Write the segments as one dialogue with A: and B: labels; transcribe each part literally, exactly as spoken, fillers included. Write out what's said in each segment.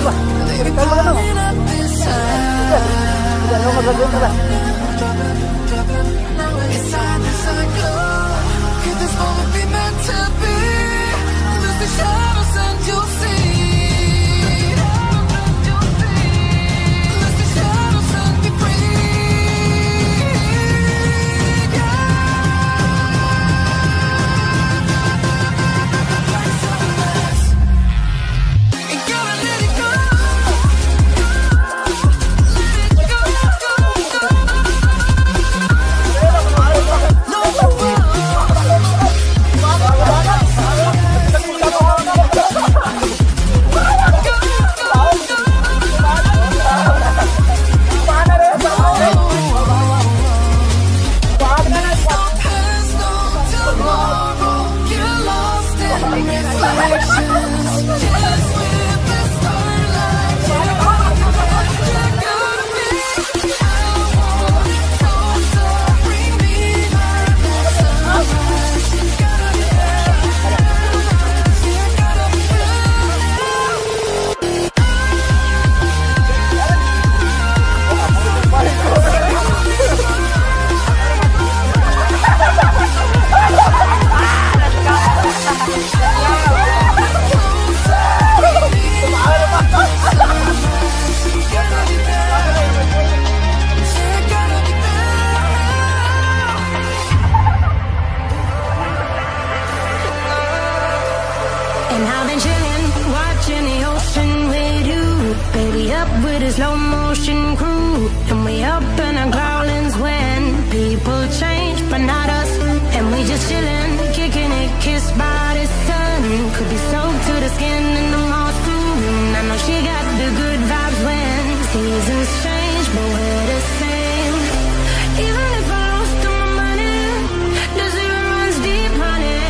A: Slow motion crew, and we up in our growlings when people change, but not us. And we just chillin', kicking it, kissed by the sun. Could be soaked to the skin in the moss soon. I know she got the good vibes when seasons change, but we're the same. Even if I lost all my money, the zero runs deep, honey.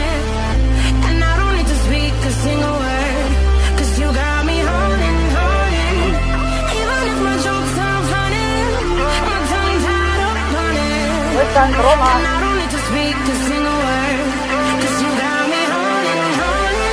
A: And I don't need to speak a single word, 'cause you got me holding. And I don't need to speak a single word, 'cause you got me holding, holding.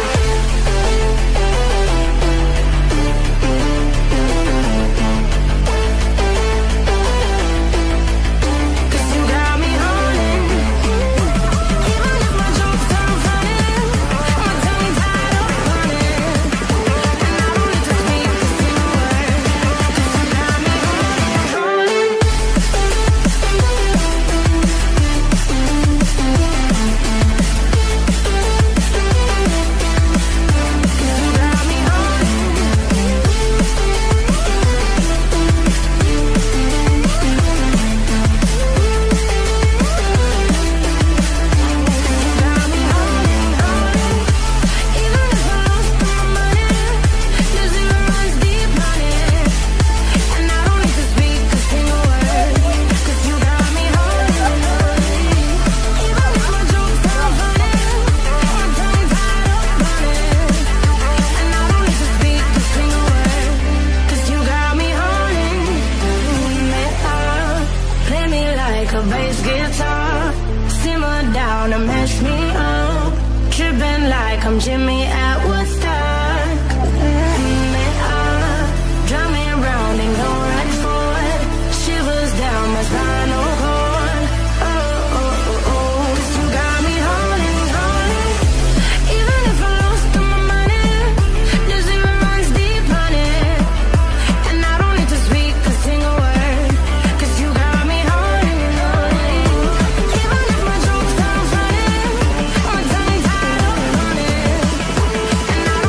A: I'm Jimmy at Woodstock. Me up, drive me around and go right forward. Shivers down my spinal cord. Oh, oh, oh, oh. 'Cause you got me holding, holding. Even if I lost all my money, the zero runs deep, honey. And I don't need to speak a single word, 'cause you got me holding, holding. Even if my jokes sound funny, my tongue tied up on it. And I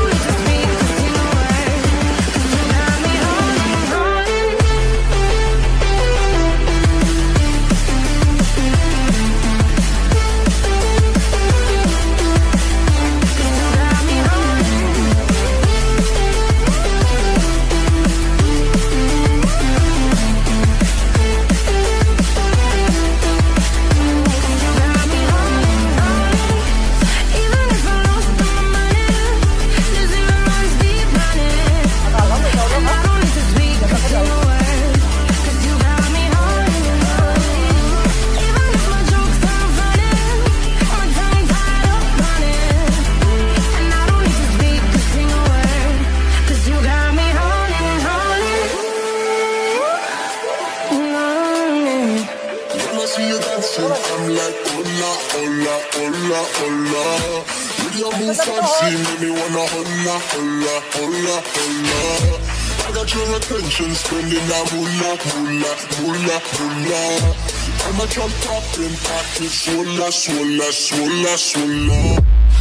B: holla, holla, holla. With your move fancy, make me wanna holla, holla, holla, holla. I got your attention, spending that moolah, moolah, moolah, moolah. I'm a jump up in pocket, swolla, swolla, swolla, swolla.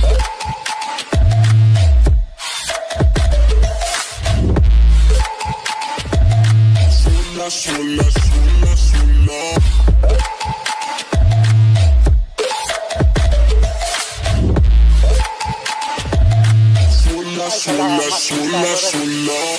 B: Swolla, swolla, swolla, swolla. Swolla, swolla, swolla, swolla.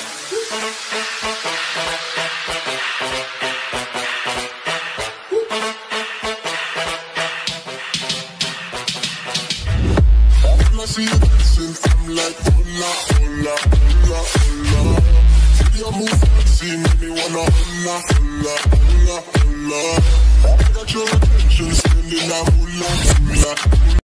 B: When I see you dancing, I'm like, hola, hola, hola, hola. See your move fancy, make me wanna hola, hola, hola, hola. I got your attention, spending that moolah, moolah.